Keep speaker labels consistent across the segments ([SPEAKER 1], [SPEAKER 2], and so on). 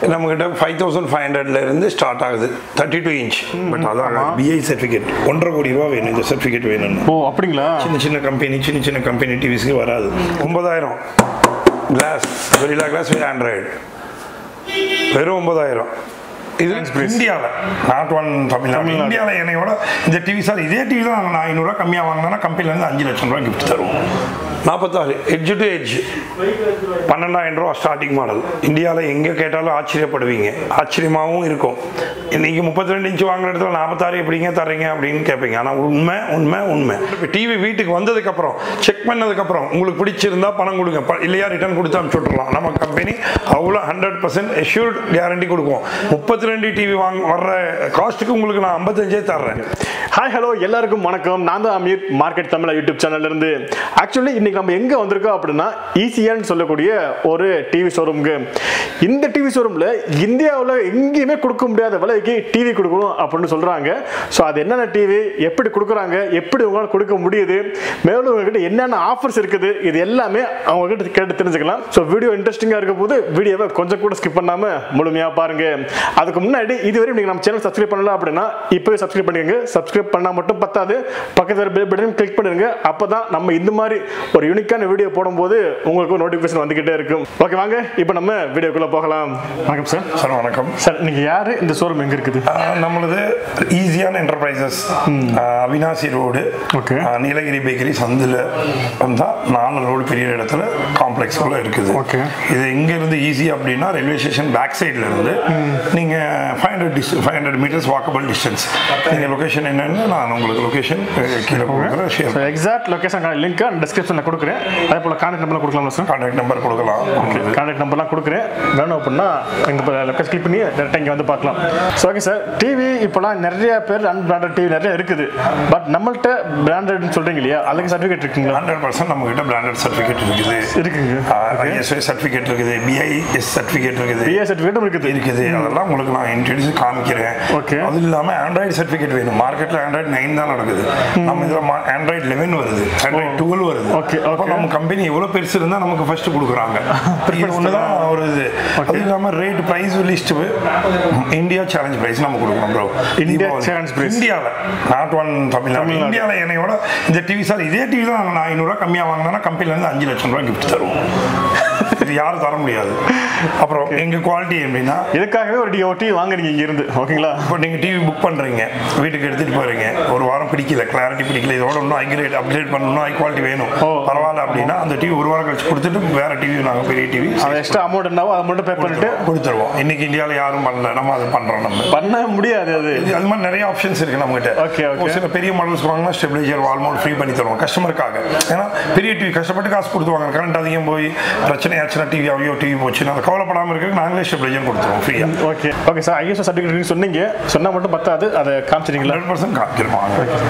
[SPEAKER 1] நம்மகிட்ட 5500 இருந்து ஸ்டார்ட் ஆகுது 32 இன்ச். பட் அதான் பிஐ சர்டிஃபிகேட் 1.5 கோடி ரூபா வேணும் இந்த சர்டிஃபிகேட் வேணும்.
[SPEAKER 2] ஓ அப்படிங்களா?
[SPEAKER 1] சின்ன கம்பெனி டிவிஸ்க்கு வராது. 9000 கிளாஸ் வெரிலா கிளாஸ் வித் ஆண்ட்ராய்டு வெறும் 9000. இது இந்தியாவில் நாட் ஒன் தமிழ்நாடு. இந்தியாவில் என்னையோட இந்த டிவி சார் இதே டிவி தான் நாங்கள் 500 ரூபா கம்மியாக வாங்கினா கம்பெனிலேருந்து 5 லட்சம் ரூபா கிஃப்ட் தருவோம். 46 எட்ஜ் டு எட்ஜ் 12000 ரூபா ஸ்டார்டிங் மாடல். இந்தியாவில் எங்கே கேட்டாலும் ஆச்சரியப்படுவீங்க, ஆச்சரியமாகவும் இருக்கும். இன்றைக்கி 32 இன்ச்சு வாங்குற இடத்துல 46 எப்படிங்க தர்றீங்க அப்படின்னு கேட்பீங்க. ஆனால் உண்மை இப்போ டிவி வீட்டுக்கு வந்ததுக்கப்புறம் செக் பண்ணதுக்கப்புறம் உங்களுக்கு பிடிச்சிருந்தா பணம் கொடுங்க, இல்லையா ரிட்டர்ன் கொடுத்து அனுப்பிச்சு விட்றலாம். நம்ம கம்பெனி அவ்வளோ 100% எஷ்யூர்ட் கேரண்டி கொடுக்கும். 32 டிவி வர்ற காஸ்ட்டுக்கு உங்களுக்கு நான் 55 தர்றேன்.
[SPEAKER 2] ஹாய் ஹலோ எல்லாருக்கும் வணக்கம். நான் தான் அமீர், மார்க்கெட் தமிழ் யூடியூப் சேனல்ல இருந்து. ஆக்சுவலி இன்னைக்கு நம்ம எங்க வந்திருக்கோம் அப்படின்னா EEZYAN சொல்லக்கூடிய ஒரு டிவி ஷோரூமுக்கு. இந்த டிவி ஷோரூம்ல இந்தியாவில் எங்கேயுமே கொடுக்க முடியாத விலைக்கு டிவி கொடுக்கணும் அப்படின்னு சொல்றாங்க. ஸோ அது என்னென்ன டிவி, எப்படி கொடுக்குறாங்க, எப்படி உங்களால் கொடுக்க முடியுது, மேலும் உங்ககிட்ட என்னென்ன ஆஃபர்ஸ் இருக்குது, இது எல்லாமே அவங்க கிட்ட கேட்டு தெரிஞ்சுக்கலாம். ஸோ வீடியோ இன்ட்ரெஸ்டிங்காக இருக்க போது வீடியோவை கொஞ்சம் கூட ஸ்கிப் பண்ணாம முழுமையா பாருங்க. அதுக்கு முன்னாடி இதுவரை நீங்க நம்ம சேனல் சப்ஸ்கிரைப் பண்ணல அப்படின்னா இப்பவே சப்ஸ்கிரைப் பண்ணிக்கங்க. சப்ஸ்கிரைப் பண்ணா மட்டும் பத்தாது, பக்கத்துல பெல் பட்டன் கிளிக் பண்ணுங்க. அப்பதான் நம்ம இந்த மாதிரி ஒரு யூனிக்கான வீடியோ போடும்போது உங்களுக்கு நோட்டிபிகேஷன் வந்துகிட்டே இருக்கும். ஓகே வாங்க இப்போ நம்ம வீடியோக்குள்ள போகலாம். வணக்கம் சார்.
[SPEAKER 1] சார் வணக்கம்
[SPEAKER 2] சார். நீங்க யாரு, இந்த ஷோரூம் எங்க இருக்குது?
[SPEAKER 1] நம்மளது EEZYAN enterprises, Avinashi road, Nilgiri bakery சந்தில் வந்தா 4 ரோடு பெரிய இடத்துல காம்ப்ளெக்ஸ் உள்ள இருக்குது. இது எங்க இருந்து ஈஸி அப்படின்னா ரயில்வே ஸ்டேஷன் பேக் சைட்ல இருந்து நீங்க 500 மீட்டர்ஸ் வாக்கபிள் டிஸ்டன்ஸ். நீங்க லொகேஷன் என்னன்னு நான் உங்களுக்கு லொகேஷன் கீழே கொடுக்குறேன்.
[SPEAKER 2] எக்ஸாக்ட் லொகேஷன் லிங்க் டிஸ்கிரிப்ஷன்ல கொடுக்குறேன். அதே போல கான்டாக்ட் நம்பர் கொடுக்கலாம் சார்.
[SPEAKER 1] கான்டாக்ட் நம்பர் கொடுக்கலாம்.
[SPEAKER 2] கான்டாக்ட் நம்பர்லாம் கொடுக்குறேன். வேணும் அப்படின்னா இந்த லொகேஷன் கிளிக் பண்ணி டேரக்டா இங்க வந்து பார்க்கலாம். So okay sir. டிவி இப்போலாம் நிறைய பேர் அன்பிராண்டட் டிவி நிறைய இருக்குது. பட் நம்மள்ட்ட பிராண்டட்னு சொல்றீங்க இல்லையா, அதுக்கு சர்டிஃபிகேட் இருக்குங்களா?
[SPEAKER 1] 100% நம்ம கிட்ட பிராண்டட் சர்டிஃபிகேட் இருக்குங்க. ISO சர்டிஃபிகேட் இருக்குது, BIS சர்டிஃபிகேட் இருக்குது,
[SPEAKER 2] BIS சர்டிஃபிகேட்டும் இருக்குது.
[SPEAKER 1] அதெல்லாம் உங்களுக்கு நான் இன்ட்ரோடியூஸ் காமிக்கிறேன். அது இல்லாமல் ஆண்ட்ராய்டு சர்டிஃபிகேட் வேணும். மார்க்கெட்டில் ஆண்ட்ராய்டு 9 தான் நடக்குது. நம்ம இதில் ஆண்ட்ராய்டு 11 வருது, ஆண்ட்ராய்டு 12 வருது. அப்போ நம்ம கம்பெனி எவ்வளோ பெருசு இருந்தால் நமக்கு ஃபர்ஸ்ட் கொடுக்குறாங்க. இது ஒன்று தான் ஒரு இது. அது இல்லாமல் rate price list India challenge price நம்ம கொடுக்குறோம் ப்ரோ.
[SPEAKER 2] இந்தியா சேலஞ்ச் ப்ரைஸ் இந்தியாவில்
[SPEAKER 1] நாட் ஒன் தமிழ்நாடு. இந்தியாவில் என்னையோட இந்த டிவி சார் இதே டிவி தான் நாங்கள் 500 ரூபா கம்மியாக வாங்கினா கம்பெனிலேருந்து 5 லட்சம் ரூபா கிஃப்ட் தருவோம். இது யாரும் தர முடியாது. அப்புறம் எங்க குவாலிட்டி எப்படின்னா
[SPEAKER 2] இதுக்காகவே ஒரு டிவி வாங்குறீங்க இங்க இருந்து. ஓகேங்களா?
[SPEAKER 1] இப்போ நீங்க டிவி புக் பண்றீங்க, வீட்டுக்கு எடுத்துட்டு போறீங்க, ஒரு வாரம் பிடிக்கல, கிளாரிட்டி பிடிக்கல, இதோட இன்னும் அப்கிரேட் பண்ணணும், ஹை குவாலிட்டி வேணும், பரவாயில்ல அப்படின்னா அந்த டிவி ஒரு வாரம் கழிச்சு கொடுத்துட்டு வேற டிவி நாங்கள் பெரிய டிவி
[SPEAKER 2] எக்ஸ்ட்ரா அமௌண்ட் என்னவோ அதை மட்டும் பே பண்ணிட்டு
[SPEAKER 1] கொடுத்துருவோம். இன்னைக்கு இந்தியாவில் யாரும் பண்ணல, நம்ம அதை பண்றோம். நம்ம
[SPEAKER 2] பண்ண முடியாது. அது
[SPEAKER 1] மாதிரி நிறைய ஆப்ஷன்ஸ் இருக்கு நம்ம கிட்ட. சில பெரிய மாடல்ஸ் வாங்கினா ஸ்டெபிலைசர் வால் மவுண்ட் ஃப்ரீ பண்ணி தருவோம் கஸ்டமருக்காக. ஏன்னா பெரிய டிவி கஷ்டப்பட்டு காசு கொடுத்துவாங்க, கரண்ட் அதிகம் போய் பிரச்சனை ஆச்சுன்னா டிவி போச்சுன்னா அதை கவலைப்படாமல் இருக்கு, நாங்களே ஸ்டெபிலைசர் கொடுத்துருவோம் ஃப்ரீயா.
[SPEAKER 2] Okay sir. ISO சர்டிஃபிகேட் சொன்னீங்க, சொன்னா மட்டும் பத்தாது, அதை காமிச்சிட்டீங்களா?
[SPEAKER 1] 100% காமிக்கிறோம்.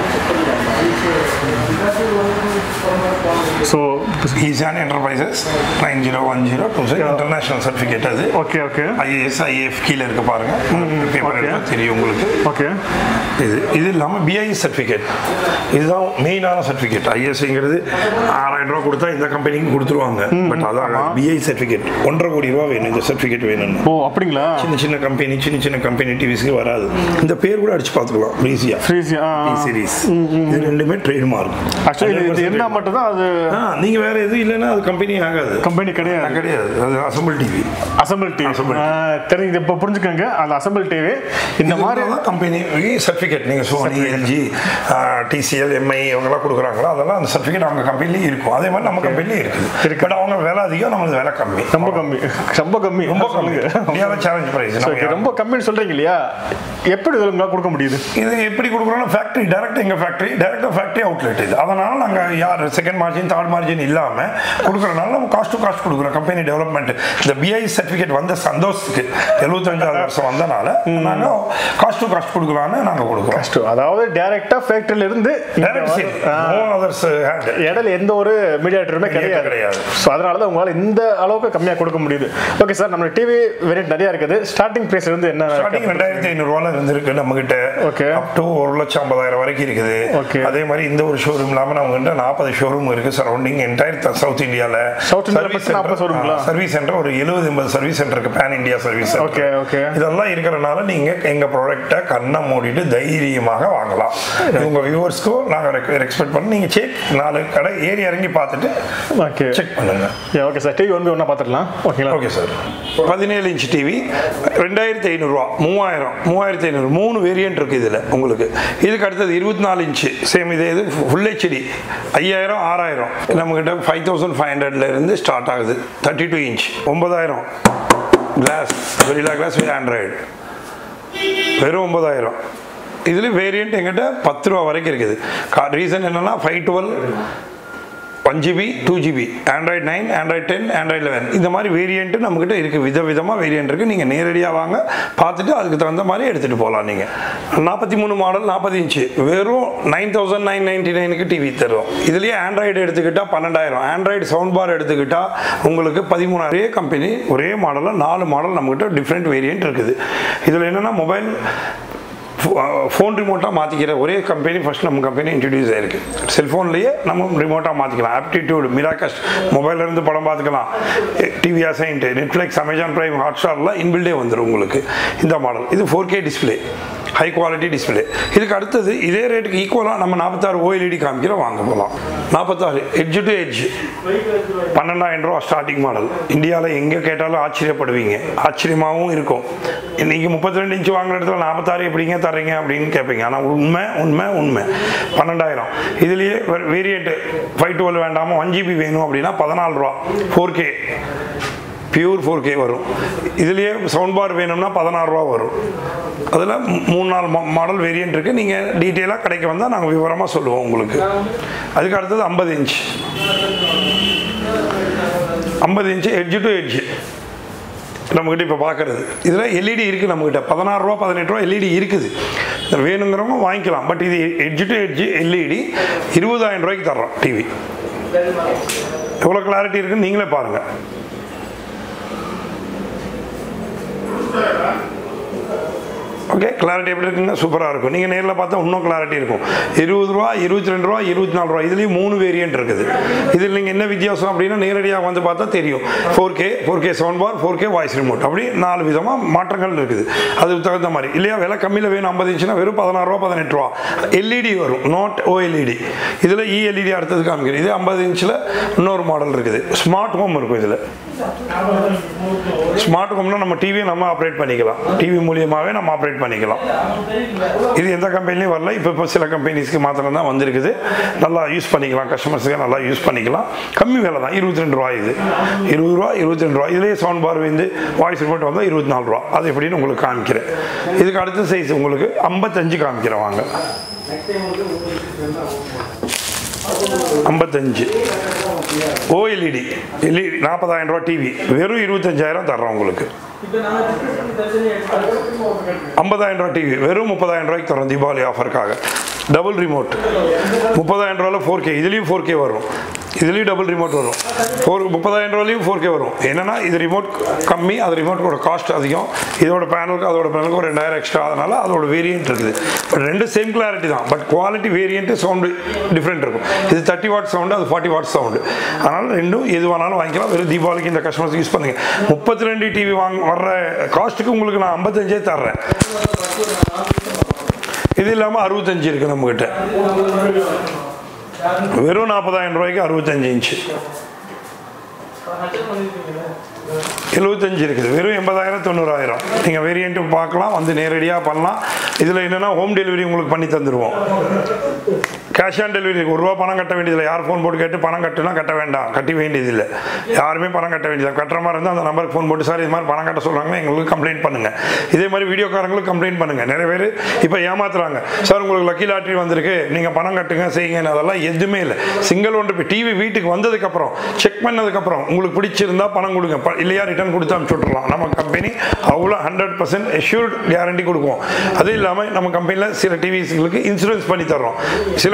[SPEAKER 2] So
[SPEAKER 1] EEZYAN enterprises 9010 international certificate. அது IAS IAF கீழே இருக்க பாருங்க, பேப்பர் தெரியும் உங்களுக்கு. இது இல்லாமல் BIS சர்டிஃபிகேட், இதுதான் மெயினான சர்டிஃபிகேட். ISங்கிறது 6000 ரூபா கொடுத்தா இந்த கம்பெனிக்கு கொடுத்துருவாங்க. பட் அதான் BIS சர்டிஃபிகேட் 1.5 கோடி ரூபா வேணும் இந்த சர்டிஃபிகேட் வேணும்.
[SPEAKER 2] ஓ அப்படிங்களா?
[SPEAKER 1] சின்ன கம்பெனி டிவிஸ்க்கு வராது. இந்த பேர் கூட அடிச்சு பார்த்துக்கலாம் ஈஸியா. சீரிஸ் இது ரெண்டுமே ட்ரேட் மார்க்.
[SPEAKER 2] ஆக்சுவலி இது என்ன மட்டும் தான் அது,
[SPEAKER 1] நீங்க வேற எதுவும் இல்லைன்னா அது கம்பெனி ஆகாது.
[SPEAKER 2] கம்பெனி கிடையாது.
[SPEAKER 1] அது அசம்பிள் டிவி.
[SPEAKER 2] தெரியுது, இப்போ புரிஞ்சுக்கோங்க. அது அசம்பிள் டிவி. இந்த மாதிரி
[SPEAKER 1] கம்பெனி சர்டிஃபிகேட் நீங்க சோனி, LG, TCL, MI இவங்கெல்லாம் கொடுக்குறாங்களோ அதெல்லாம் அந்த சர்டிஃபிகேட் அவங்க கம்பெனிலேயும் இருக்கும். அதே மாதிரி நம்ம கம்பெனிலேயும் இருக்குது. பட் அவங்க விலை அதிகம், நமக்கு விலை கம்மி. ரொம்ப கம்மி. இந்தியாவில் சேலஞ்ச் பிரைஸ்
[SPEAKER 2] ரொம்ப கம்மின்னு சொல்றீங்க இல்லையா? எப்படி கொடுக்க முடியுது?
[SPEAKER 1] இது எப்படி கொடுக்குறோம்னா ஃபேக்டரி டைரக்ட், எங்க ஃபேக்டரி ஃபேக்டரி அவுட்லெட் இது. அதனால நாங்கள் யார் செகண்ட் மார்ஜின் தேர்ட் மார்ஜின் இல்லாமல் கொடுக்குறதுனால நம்ம காஸ்ட் டு காஸ்ட் கொடுக்குறோம். கம்பெனி டெவலப்மெண்ட் இந்த BIS சர்டிஃபிகேட் வந்த சந்தோஷத்துக்கு 75வது வருஷம் வந்தனால நாங்கள் காஸ்ட் டு காஸ்ட் கொடுக்கலான்னு நாங்கள் கொடுக்குறோம்.
[SPEAKER 2] அதாவது டைரக்டா ஃபேக்டரியில இருந்து இடையில எந்த ஒரு மீடியேட்டருமே கிடையாது. ஸோ அதனால தான் உங்களால் இந்த அளவுக்கு கம்மியாக கொடுக்க முடியுது. ஓகே சார், நம்ம டிவி வேரியன்ட் நிறைய இருக்குது. ஸ்டார்டிங் பிரைஸ் வந்து என்ன?
[SPEAKER 1] ஸ்டார்டிங் 2500 இருந்திருக்கு நம்ம கிட்ட.
[SPEAKER 2] ஓகே.
[SPEAKER 1] அப் டு 1,50,000 வரைக்கும் இருக்குது.
[SPEAKER 2] ஓகே.
[SPEAKER 1] அதே மாதிரி இந்த ஒரு ஷோரூம் இல்லாமல் நம்ம கிட்ட 40 ஷோரூம் இருக்கு சரௌண்டிங் என்டையர் சவுத் இந்தியாவில். சர்வீஸ் சென்டர் ஒரு 70-80 சர்வீஸ் சென்டருக்கு pan India service.
[SPEAKER 2] Okay okay.
[SPEAKER 1] இதெல்லாம் இருக்கிறனால நீங்க எங்க ப்ராடக்ட்டை கண்ணை மூடிட்டு தைரியமாக வாங்கலாம். உங்க வியூவர்ஸ்க்கும் நாங்கள் எக்ஸ்பெக்ட் பண்ணி நீங்க செக் 4 கடை ஏறி இறங்கி பார்த்துட்டு
[SPEAKER 2] ஓகே செக்
[SPEAKER 1] பண்ணுங்க.
[SPEAKER 2] ஓகே சார், டிவி ஒன்று ஒன்றா பார்த்துக்கலாம். ஓகேங்களா? Okay sir.
[SPEAKER 1] 17 inch TV 2500 3000 3500 3 variant இருக்கு இதுல உங்களுக்கு. இதுக்கு அடுத்தது 24 இன்ச் சேம் இதே இது ஃபுல் ஹெச்டி 5000 6000 நம்ம கிட்ட 5500 இருந்து ஸ்டார்ட் ஆகுது. 32 இன்ச் 9000 கிளாஸ் வெரிலா கிளாஸ் வித் ஆண்ட்ராய்டு வெறும் 9000. இதுல வேரியன்ட் எங்கிட்ட 10 ரூபா வரைக்கும் இருக்குது. ரீசன் என்னன்னா 512 1GB 2GB Android 9 Android 10 Android 11 இந்த மாதிரி வேரியன்ட் நம்மகிட்ட இருக்குது. விதவிதமாக வேரியன்ட் இருக்குது. நீங்கள் நேரடியாக வாங்க, பார்த்துட்டு அதுக்கு தகுந்த மாதிரி எடுத்துகிட்டு போகலாம். நீங்கள் 43 மாடல் 40 இன்ச்சு வெறும் 9999க்கு டிவி தரும். இதுலேயே ஆண்ட்ராய்டு எடுத்துக்கிட்டால் 12,000, ஆண்ட்ராய்டு சவுண்ட் பார் எடுத்துக்கிட்டால் உங்களுக்கு 13,000. ஒரே கம்பெனி ஒரே மாடலில் 4 மாடல் நம்மகிட்ட டிஃப்ரெண்ட் வேரியன்ட் இருக்குது. இதில் என்னென்னா மொபைல் ஃபோன் ரிமோட்டாக மாற்றிக்கிற ஒரே கம்பெனி ஃபஸ்ட் நம்ம கம்பெனி இன்ட்ரடியூஸ் ஆகிருக்கு. செல்ஃபோன்லேயே நம்ம ரிமோட்டாக மாற்றிக்கலாம். ஆப்டிடியூட் மிராகஸ்ட் மொபைல்லேருந்து படம் பார்த்துக்கலாம். டிவி அசைன்ட்டு நெட்ஃப்ளிக்ஸ் அமேசான் பிரைம் ஹாட்ஸ்டார்லாம் இன்பில்டே வந்துடும் உங்களுக்கு இந்த மாடல். இது 4K display, high quality display. இதுக்கு அடுத்தது இதே ரேட்டுக்கு ஈக்குவலாக நம்ம 46 OLED காமிக்கிறோம், வாங்க போகலாம். 46 எட்ஜ் டு எட்ஜ் 12,000 ரூபா ஸ்டார்டிங் மாடல். இந்தியாவில் எங்கே கேட்டாலும் ஆச்சரியப்படுவீங்க, ஆச்சரியமாகவும் இருக்கும். இன்றைக்கி 32 இன்ச்சு வாங்குற இடத்துல 46 எப்படிங்க தர்றீங்க அப்படின்னு கேட்பீங்க. ஆனால் உண்மை உண்மை உண்மை 12,000. இதுலேயே வேரியன்ட் 512 வேண்டாமல் 1GB வேணும் அப்படின்னா 14 ரூபா 4K பியூர் 4K வரும். இதுலேயே சவுண்ட் பார் வேணும்னா 16 ரூபா வரும். அதில் 3-4 மாடல் வேரியன்ட் இருக்குது. நீங்கள் டீட்டெயிலாக கடைக்கு வந்தால் நாங்கள் விவரமாக சொல்லுவோம் உங்களுக்கு. அதுக்கு அடுத்தது 50 inch 50 inch edge to edge நம்மக்கிட்ட இப்போ பார்க்குறது. இதில் எல்இடி இருக்குது நம்மக்கிட்ட 16 ரூபா 18 ரூபா எல்இடி இருக்குது. வேணுங்கிறவங்க வாங்கிக்கலாம். பட் இது எட்ஜ் டு எட்ஜ் எல்இடி 20,000 ரூபாய்க்கு தர்றோம் டிவி. எவ்வளோ கிளாரிட்டி இருக்குன்னு நீங்களே பாருங்கள். ஓகே, கிளாரிட்டி எப்படி இருக்குங்க? சூப்பராக இருக்கும். நீங்கள் நேரில் பார்த்தா இன்னும் கிளாரிட்டி இருக்கும். 20 ரூபா 22 ரூபா 24 ரூபா இதுலேயும் 3 வேரியன்ட் இருக்குது. இதில் நீங்கள் என்ன வித்தியாசம் அப்படின்னா நேரடியாக வந்து பார்த்தா தெரியும். 4K sound bar 4K voice remote அப்படி 4 விதமாக மாற்றங்கள் இருக்குது. அதுக்கு தகுந்த மாதிரி இல்லையா. விலை கம்மியில் வேணும் 50 இன்ச்சுனா வெறும் 16 ரூபா 18 ரூபா. எல்இடி வரும், நாட் OLED. இதில் ELED அடுத்தது காமிக்கிறேன். இது 50 இன்ச்சில் இன்னொரு மாடல் இருக்குது. ஸ்மார்ட் ஹோம் இருக்கும். இதில் ஸ்மார்ட் ஹோம்னா நம்ம டிவியை நம்ம ஆப்ரேட் பண்ணிக்கலாம். டிவி மூலியமாகவே நம்ம ஆப்ரேட் பண்ணிக்கலாம். இது எந்த கம்பெனிலையும் வரல. இப்போ சில கம்பெனிஸ்க்கு மாத்திரம் தான் வந்திருக்குது. நல்லா யூஸ் பண்ணிக்கலாம், கஸ்டமர்ஸுக்கு நல்லா யூஸ் பண்ணிக்கலாம். கம்மி விலை தான், 22 ரூபா. இது 20 ரூபா 22 ரூபா. இதுலேயே சவுண்ட் பார் வந்து வாய்ஸ் ரிமோட் வந்தால் 24 ரூபா. அது எப்படின்னு உங்களுக்கு காமிக்கிறேன். இதுக்கு அடுத்த சைஸ் உங்களுக்கு 55 காமிக்கிறேன் வாங்க. 55 OLED 40,000 ரூபா டிவி வெறும் 25,000 தர்றோம் உங்களுக்கு. 50,000 ரூபா டிவி வெறும் 30,000 ரூபாய்க்கு தரோம் தீபாவளி ஆஃபருக்காக. டபுள் ரிமோட் 30,000 ரூபாயில் 4K. இதுலேயும் 4K வரும். இதுலேயும் டபுள் ரிமோட் வரும். 30,000 ரூபாயிலையும் 4K வரும். என்னன்னா இது ரிமோட் கம்மி, அது ரிமோட்டோட காஸ்ட் அதிகம். இதோட பேனலுக்கு அதோட பேனலுக்கு ஒரு 2,000 எக்ஸ்ட்ரா. அதனால அதோட வேரியன்ட் இருக்குது. பட் ரெண்டு சேம் கிளாரிட்டி தான். But quality variant sound different இருக்கும். இது 30 வாட் சவுண்டு, அது 40 வாட் சவுண்டு. அதனால ரெண்டும் எது வேணாலும் வாங்கிக்கலாம். வெறும் தீபாவளிக்கு இந்த கஸ்டமர்ஸ் யூஸ் பண்ணுங்க. 32 டிவி வர்ற காஸ்ட்டுக்கு உங்களுக்கு நான் 55 தர்றேன். இது இல்லாமல் 65 இருக்கு நம்மகிட்ட. வெறும் 40,000 ரூபாய்க்கு 65 இன்ச்சு 75 இருக்குது. வெறும் 80,000 90,000. நீங்கள் வேரியண்ட்டு பார்க்கலாம், வந்து நேரடியாக பண்ணலாம். இதில் என்னென்னா ஹோம் டெலிவரி உங்களுக்கு பண்ணி தந்துடுவோம். கேஷ் ஆன் டெலிவரி 1 ரூபா பணம் கட்ட வேண்டியதில்லை. யார் ஃபோன் போட்டு கேட்டு பணம் கட்டுனா கட்ட வேண்டாம், கட்டி வேண்டியதில்லை. யாருமே பணம் கட்ட வேண்டியதில்லை. கட்டுற மாதிரி இருந்தால் அந்த நம்பருக்கு ஃபோன் போட்டு சார் இது மாதிரி பணம் கட்ட சொல்கிறாங்கன்னா எங்களுக்கு கம்ப்ளைண்ட் பண்ணுங்கள். இதே மாதிரி வீடியோக்காரங்களுக்கு கம்ப்ளைண்ட் பண்ணுங்கள். நிறைய பேர் இப்போ ஏமாத்துறாங்க. சார் உங்களுக்கு லக்கி லாட்ரி வந்திருக்கு, நீங்கள் பணம் கட்டுங்க செய்யுங்க. அதெல்லாம் எதுவுமே இல்லை. சிங்கிள் ஒன்று இப்போ டிவி வீட்டுக்கு வந்ததுக்கப்புறம் செக் பண்ணதுக்கப்புறம் உங்களுக்கு பிடிச்சிருந்தா பணம் கொடுங்க, இல்லையா ரிட்டர்ன் கொடுத்து அனுப்பிச்சு விட்டுறலாம். நம்ம கம்பெனி அவ்வளோ 100% எஷ்யூர்ட் கேரண்டி கொடுக்கும். அது இல்லாமல் நம்ம கம்பெனியில் சில டிவிஸ்களுக்கு இன்சூரன்ஸ் பண்ணி தர்றோம். சில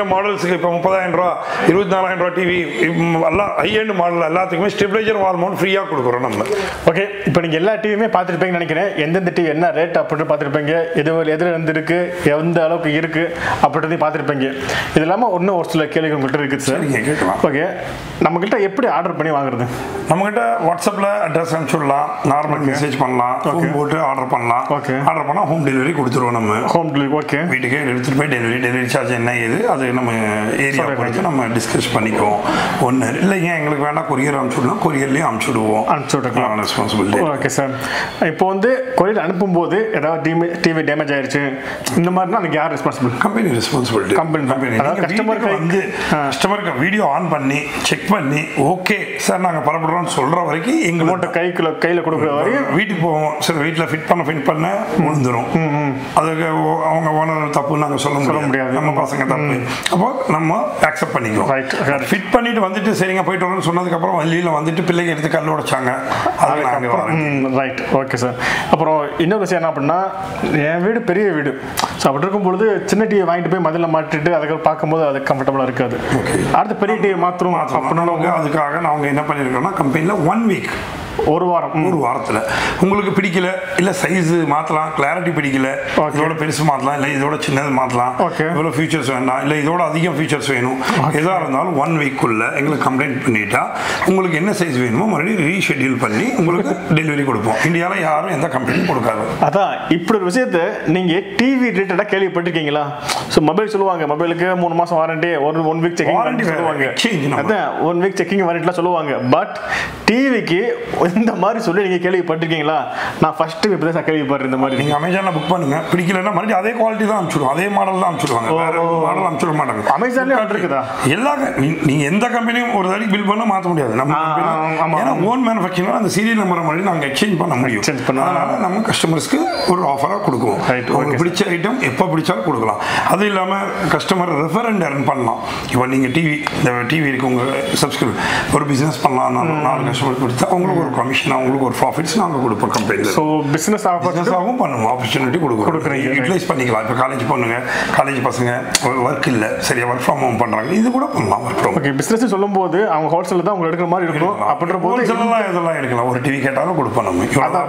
[SPEAKER 1] மாடல்ஸுக்கு இப்போ 30,000 ரூபா 24,000 ரூபா டிவி எல்லாம் ஹை எண்ட் மாடல் எல்லாத்துக்குமே ஸ்டெபிலைசர் வால் மவுண்ட் ஃப்ரீயாக கொடுக்குறோம் நம்ம.
[SPEAKER 2] ஓகே, இப்போ நீங்கள் எல்லா டிவியுமே பார்த்துருப்பீங்கன்னு நினைக்கிறேன். எந்தெந்த டிவி என்ன ரேட் அப்படின்னு பார்த்துருப்பீங்க, எதில் வந்துருக்கு, எந்த அளவுக்கு இருக்குது அப்படின்றதையும் பார்த்துருப்பீங்க. இது இல்லாமல் இன்னும் ஒரு சில கேள்விகள் உங்கள்கிட்ட இருக்குது சார்.
[SPEAKER 1] நீங்கள் கேட்கலாம்.
[SPEAKER 2] ஓகே, நம்மகிட்ட எப்படி ஆர்டர் பண்ணி வாங்குறது?
[SPEAKER 1] நம்மகிட்ட வாட்ஸ்அப்பில் அட்ரஸ் அனுப்பிச்சுடலாம், நார்மல் மெசேஜ் பண்ணலாம், ஃபோன் போட்டு ஆர்டர் பண்ணலாம்.
[SPEAKER 2] ஓகே,
[SPEAKER 1] ஆர்டர் பண்ணால் ஹோம் டெலிவரி கொடுத்துருவோம். நம்ம
[SPEAKER 2] ஹோம் டெலிவரி. ஓகே,
[SPEAKER 1] வீட்டுக்கே எடுத்துகிட்டு போய் டெலிவரி சார்ஜ் என்ன இது அது நம்ம ஏரியா பொறுத்து நம்ம டிஸ்கஸ் பண்ணிக்குவோம். ஒன்று இல்லைங்க எங்களுக்கு வேண்டாம் கொரியர் அனுப்பிச்சுடலாம், கொரியர்லேயும் அனுப்பிச்சுடுவோம்.
[SPEAKER 2] அனுப்பிச்சுடுக்கலாம்,
[SPEAKER 1] ரெஸ்பான்சிபிலிட்டி.
[SPEAKER 2] Okay sir. இப்போ வந்து கொரியர் அனுப்பும்போது ஏதாவது டிவி டேமேஜ் ஆயிடுச்சு இந்த மாதிரினா அதுக்கு யார் ரெஸ்பான்சிபிள்?
[SPEAKER 1] Company responsibility.
[SPEAKER 2] கம்பெனி கஸ்டமருக்கு
[SPEAKER 1] வந்து கஸ்டமருக்கு வீடியோ ஆன் பண்ணி செக் பண்ணி ஓகே சார் நாங்கள் பரப்படுறோம்னு சொல்கிற வரைக்கும் எங்களோட கையில் கொடுக்குற வரைக்கும் வீட்டுக்கு போவோம். சரி வீட்டில் ஃபிட் பண்ண விழுந்துடும். அதுக்கு அவங்க ஓனர் தப்புன்னு நாங்கள் சொல்ல முடியாது, நம்ம பசங்க தப்பு. அப்போ நம்ம அக்செப்ட் பண்ணிக்குவோம். ஃபிட் பண்ணிட்டு வந்துட்டு சரிங்க போயிட்டு வரோம்னு சொன்னதுக்கப்புறம் வழியில் வந்துட்டு பிள்ளைங்க எடுத்து கல் உடைச்சாங்க, அதெல்லாம் நாங்கள் வரோம்.
[SPEAKER 2] Right, okay sir. அப்புறம் இன்னொரு விஷயம் என்ன அப்படின்னா, என் வீடு பெரிய வீடு. ஸோ அப்படி இருக்கும்பொழுது சின்ன டிவி வாங்கிட்டு போய் மதில் மாட்டிட்டு அதுக்கு பார்க்கும்போது அது கம்ஃபர்டபுளாக இருக்காது. அடுத்து பெரிய டிவி மாத்திரம்
[SPEAKER 1] அப்படின்னா அதுக்காக நாங்கள் என்ன பண்ணியிருக்கோம்னா கம்பெனியில் 1 வீக்
[SPEAKER 2] ஒரு வாரத்தில்
[SPEAKER 1] உங்களுக்கு பிடிக்கல இல்லை சைஸு மாற்றலாம், கிளாரிட்டி பிடிக்கல, இதோட பெருசு மாற்றலாம், இல்லை இதோட சின்னது மாற்றலாம், இவ்வளோ ஃபீச்சர்ஸ் வேண்டாம், இல்லை இதோட அதிகம் ஃபீச்சர்ஸ் வேணும், எதாக இருந்தாலும் 1 வீக்குள்ள எங்களுக்கு கம்ப்ளைண்ட் பண்ணிட்டா உங்களுக்கு என்ன சைஸ் வேணுமோ மறுபடியும் ரீஷெட்யூல் பண்ணி உங்களுக்கு டெலிவரி கொடுப்போம். இந்தியாவில் யாரும் எந்த கம்ப்ளைண்ட்டும் கொடுக்காது.
[SPEAKER 2] அதான் இப்படி ஒரு விஷயத்தை நீங்கள் டிவி ரிலேட்டடாக கேள்விப்பட்டிருக்கீங்களா? ஸோ மொபைல் சொல்லுவாங்க, மொபைலுக்கு 3 மாதம் வாரண்டி, 1 வீக் செக்கிங் சொல்லுவாங்க. அதான் 1 வீக் செக்கிங் வாரண்டிலாம் சொல்லுவாங்க. பட் டிவிக்கு இந்த மாதிரி சொல்லி நீங்க கேள்விப்பட்டிருக்கீங்களா? நான் ஃபர்ஸ்ட் டைம் இப்பதான் கேள்விப்படுறேன். இந்த மாதிரி
[SPEAKER 1] நீங்க அமேசான்ல புக் பண்ணுங்க, பிடிக்கலன்னா மறுபடியும் அதே குவாலிட்டி தான் அனுப்பிச்சுடுவோம், அதே மாடல் தான் அனுப்பிச்சுடுவாங்க, வேற மாடல் அனுப்பிச்சுட மாட்டாங்க.
[SPEAKER 2] அமேசான்லயே ஆர்டர் இருக்குதா?
[SPEAKER 1] எல்லா நீங்க எந்த கம்பெனியும் ஒரு தடவை பில் பண்ண மாற்ற முடியாது. நம்ம ஏன்னா ஓன் மேனுஃபேக்சரிங் அந்த சீரியல் நம்பரை மாதிரி நாங்கள் எக்ஸ்சேஞ்ச் பண்ண முடியும். அதனால நம்ம கஸ்டமர்ஸ்க்கு ஒரு ஆஃபராக கொடுக்குவோம். உங்களுக்கு பிடிச்ச ஐட்டம் எப்போ பிடிச்சாலும் கொடுக்கலாம். அது இல்லாமல் கஸ்டமர் ரெஃபர் அண்ட் earn பண்ணலாம். இப்போ நீங்கள் இந்த டிவி இருக்கு உங்கள் சப்ஸ்கிரைப் ஒரு பிஸ்னஸ் பண்ணலாம், 4 கஸ்டமர் கொடுத்தா அவங்களுக்கு ஒரு கமிஷன், அவங்களுக்கு ஒரு ப்ராஃபிட்ஸ் நாங்கள் கொடுப்போம் கம்பெனியில்.
[SPEAKER 2] ஸோ பிஸ்னஸாகவும்
[SPEAKER 1] பண்ணுவோம், ஆப்பர்ச்சுனிட்டி கொடுக்குறோம், யூட்டிலைஸ் பண்ணிக்கலாம். இப்போ காலேஜ் பொண்ணுங்க, காலேஜ் பசங்க ஒர்க் இல்லை சரியா, ஒர்க் ஃப்ரம் ஹோம் பண்ணுறாங்க, இது கூட பண்ணலாம். Work from
[SPEAKER 2] okay. பிஸ்னஸ் சொல்லும்போது அவங்க ஹோல்சேல் தான் அவங்க எடுக்கிற மாதிரி இருக்கும். அப்படின்ற போது
[SPEAKER 1] இதெல்லாம் எடுக்கலாம். ஒரு டிவி கேட்டாலும் கொடுப்போம். நம்ம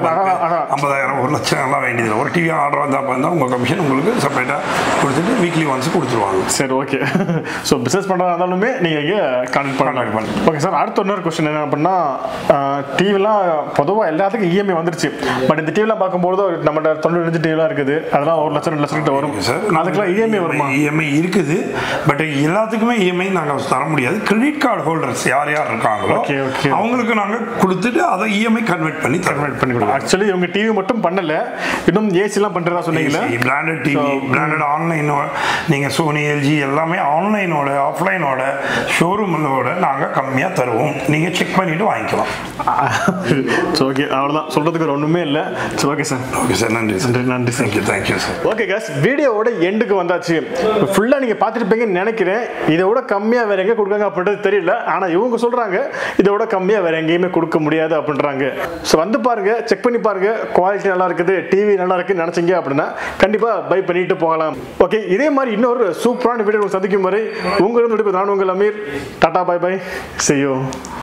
[SPEAKER 1] 50,000 1 லட்சம் எல்லாம் வேண்டியதில்லை. ஒரு டிவி ஆர்டர் வந்தால் உங்கள் கமிஷன் உங்களுக்கு செப்பரேட்டாக கொடுத்துட்டு வீக்லி ஒன்ஸ் கொடுத்துருவாங்க.
[SPEAKER 2] சரி, ஓகே. ஸோ பிஸ்னஸ் பண்ணுறதா இருந்தாலுமே நீங்கள் இங்கே கான்டாக்ட் பண்ணலாம். Okay sir. அடுத்த இன்னொரு கொஸ்டின் என்ன அப்படின்னா, டிவிலாம் பொதுவாக எல்லாத்துக்கும் இஎம்ஐ வந்துருச்சு. பட் இந்த டிவிலாம் பார்க்கும்போது நம்மகிட்ட 95 டிவிலாம் இருக்குது, அதெல்லாம் 1 லட்சம் 2 லட்சம் கிட்ட வரும் சார். அதுக்கெல்லாம் இஎம்ஐ வருமா?
[SPEAKER 1] இஎம்ஐ இருக்குது, பட் எல்லாத்துக்குமே இஎம்ஐ நாங்கள் தர முடியாது. கிரெடிட் கார்டு ஹோல்டர்ஸ் யார் இருக்காங்களோ அவங்களுக்கு நாங்கள் கொடுத்துட்டு அதை இஎம்ஐ கன்வெர்ட் பண்ணி கொடுப்போம்.
[SPEAKER 2] ஆக்சுவலி இவங்க டிவி மட்டும் பண்ணல, இன்னும் ஏசிலாம் பண்ணுறதா சொன்னீங்களா?
[SPEAKER 1] பிராண்டட் டிவி, பிராண்டட் ஆன்லைனோட நீங்கள் சோனி எல்ஜி எல்லாமே ஆன்லைனோட ஆஃப்லைனோட ஷோரூமோட நாங்கள் கம்மியாக தருவோம். நீங்கள் செக் பண்ணிட்டு வாங்கிக்கலாம்.
[SPEAKER 2] ஓகே, அவ்வளோதான், சொல்கிறதுக்கு ஒன்றுமே இல்லை. சரி, ஓகே சார்.
[SPEAKER 1] ஓகே சார், நன்றி
[SPEAKER 2] sir.
[SPEAKER 1] Thank you sir.
[SPEAKER 2] Okay guys, வீடியோவோட எண்டுக்கு வந்தாச்சு. ஃபுல்லாக நீங்கள் பார்த்துருப்பீங்கன்னு நினைக்கிறேன். இதோட கம்மியாக வேறு எங்கே கொடுக்காங்க அப்படின்றது தெரியல. ஆனால் இவங்க சொல்கிறாங்க இதோட கம்மியாக வேறு எங்கேயுமே கொடுக்க முடியாது அப்படின்றாங்க. ஸோ வந்து பாருங்கள், செக் பண்ணி பாருங்கள், குவாலிட்டி நல்லா இருக்குது, டிவி நல்லா இருக்குன்னு நினச்சிங்க அப்படின்னா கண்டிப்பாக பை பண்ணிட்டு போகலாம். ஓகே, இதே மாதிரி இன்னொரு சூப்பரான வீடியோ சந்திக்கும் வரை உங்களிடம் நான் உங்கள் Ameer. Tata, bye bye, see you.